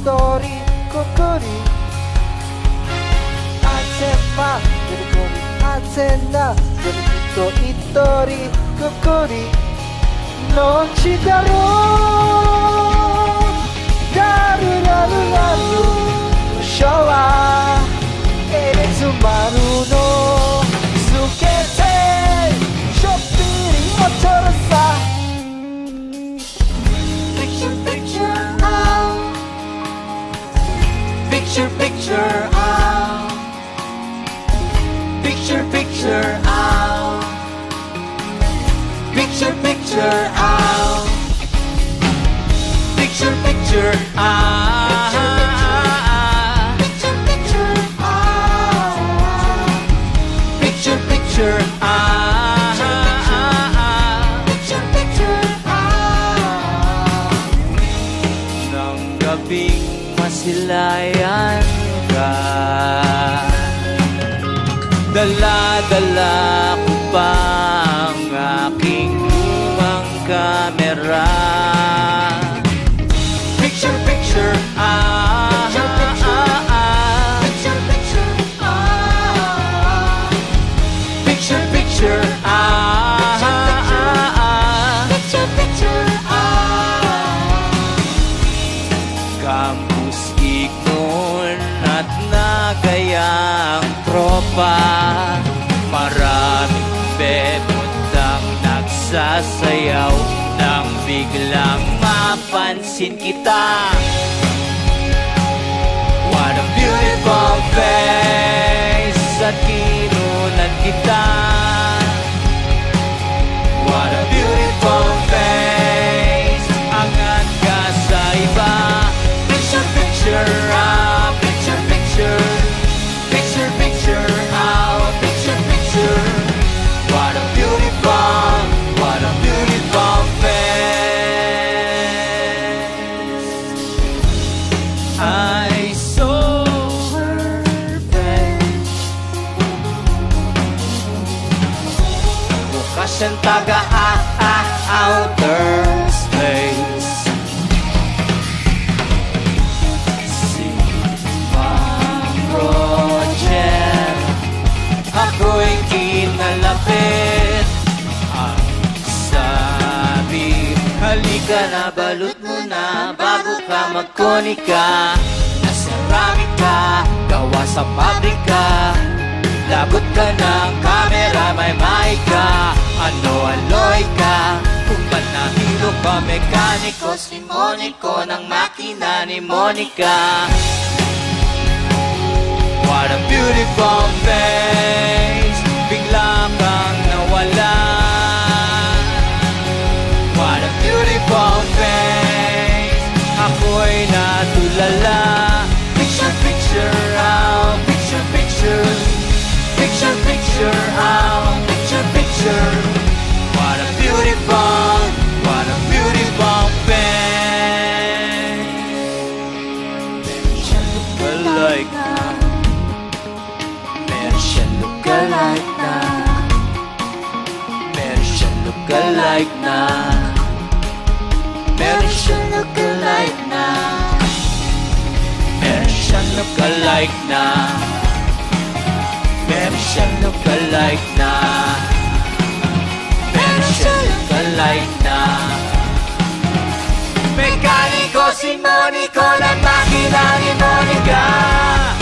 itori kokori Atsepa yorikori atsena yorito itori kokori Non ci darò daru daru daru showa Erezumaru no sukete shopping motorasa Picture picture out Picture picture out Picture picture out Picture picture out Picture picture out Picture picture out Picture picture out Picture picture out Nang gabing masilayan ka Dala-dala ko pa ang aking lumang kamera Picture, picture, Picture, picture, Picture, picture, Picture, picture, Campus Ignon at nagayang tropa Maraming bebutang nagsasayaw Nang biglang mapansin kita What a beautiful face At kinunan kita What a beautiful face Angat ka sa iba Picture, picture, picture, picture Picture, picture, picture, picture What a beautiful face I saw her face Mukha siyang taga-outer space Si Mang Roger Ako'y kinalapit Ang sabi Halika na, balot mo na Bago ka magkonika Nasarami ka, gawa sa pabrika Lagot ka ng kamera, may mic ka Ano-aloy ka Kung ba't nahilo ka, mekaniko Si Monico ng makina ni Monica What a beautiful face Bigla kang nawala What a beautiful face Ako'y natulala Picture, picture, Picture, picture Picture, picture, Picture, picture What a beautiful face Meron siyang look-alike na Meron siyang look-alike na Meron siyang look-alike na Meron siyang look-alike na Meron siyang look-alike na Meron siyang look-alike na Meron siyang look-alike na Mekaniko si Monico ng makina ni Monica